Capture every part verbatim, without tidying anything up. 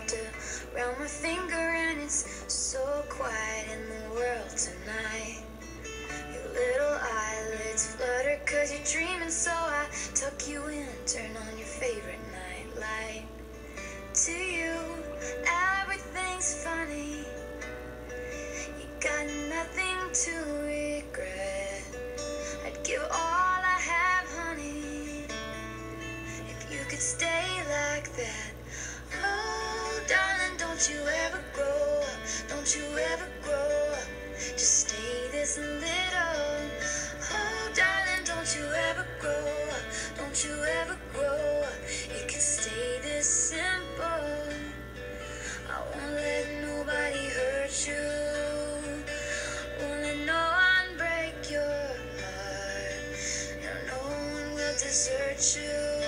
wrapped around my finger, and it's so quiet in the world tonight. Your little eyelids flutter cause you're dreaming, so I tuck you in, turn on your favorite night light. To you, everything's funny. You got nothing to regret. I'd give all I have, honey, if you could stay like that. Oh, darling, don't you ever grow up. Don't you ever grow up. Just stay this little. Oh, darling, don't you ever grow up. Don't you ever grow up. It can stay this simple. I won't let nobody hurt you. Won't let no one break your heart. No, no one will desert you.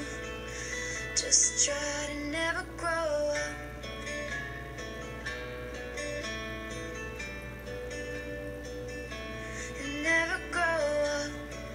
Just try to never grow up. And never grow up.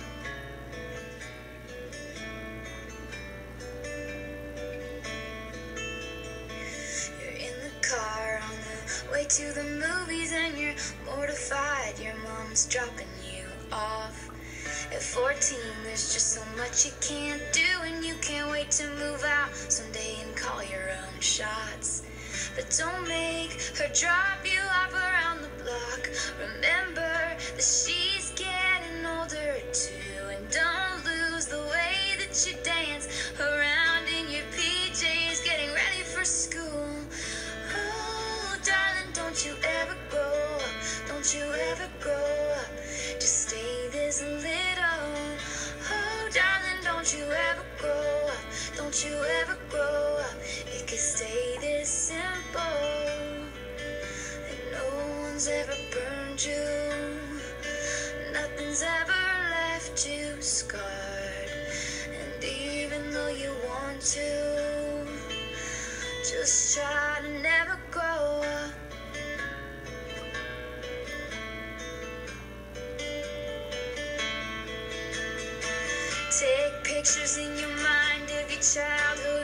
You're in the car on the way to the movies, and you're mortified your mom's dropping you off. At fourteen, there's just so much you can't do, and you can't wait to move out someday and call your own shots. But don't make her drop you off around the block. Remember that she's getting older too, and don't lose the way that you dance around in your P Js, getting ready for school. Oh, darling, don't you ever grow up. Don't you ever grow up. Just stay this little. Oh, darling, don't you ever grow up. Don't you ever grow up. It could stay this simple. And no one's ever burned you. Nothing's ever left you scarred. And even though you want to, just try to never grow up. Take pictures in your mind of your childhood.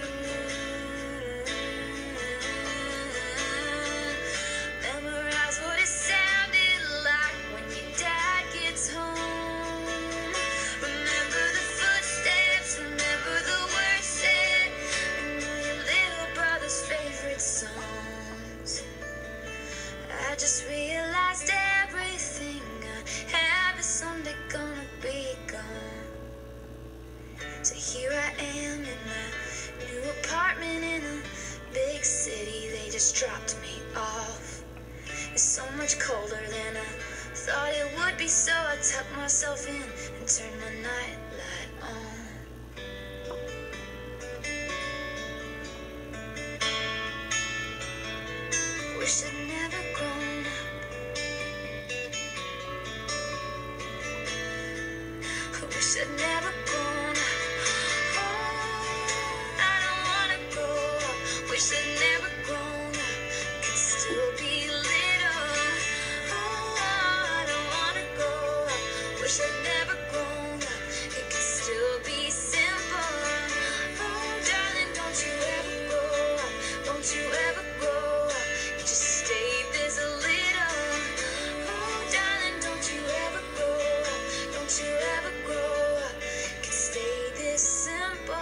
Memorize what it sounded like when your dad gets home. Remember the footsteps, remember the words said, remember your little brother's favorite songs. I just realized everything I have is someday gonna be gone. So here I am in my new apartment in a big city. They just dropped me off. It's so much colder than I thought it would be, so I tucked myself in and turned my nightlight on. Wish I'd never grown up. I wish I'd never grown up. Wish I'd never grown up, could still be little. Oh, I don't wanna grow up. Wish I'd never grown up, it could still be simple. Oh, darling, don't you ever grow up. Don't you ever grow up. You just stay this little. Oh, darling, don't you ever grow up. Don't you ever grow up. Could stay this simple.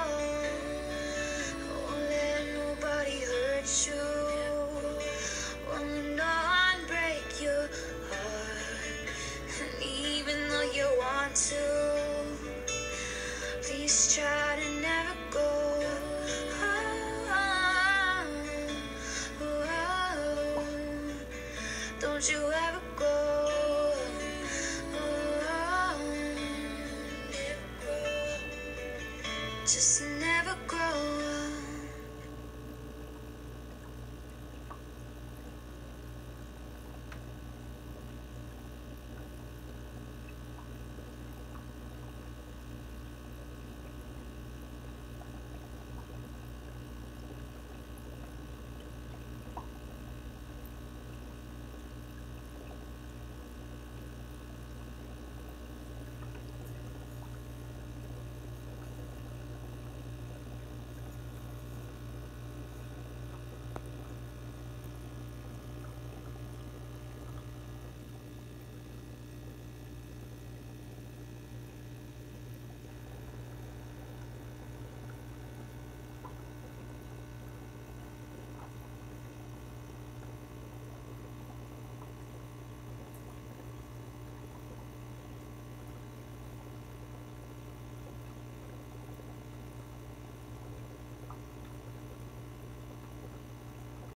You won't no one break your heart. And even though you want to, please try to never go. Oh, oh, oh. Don't you ever go. Oh, never grow. Just never grow.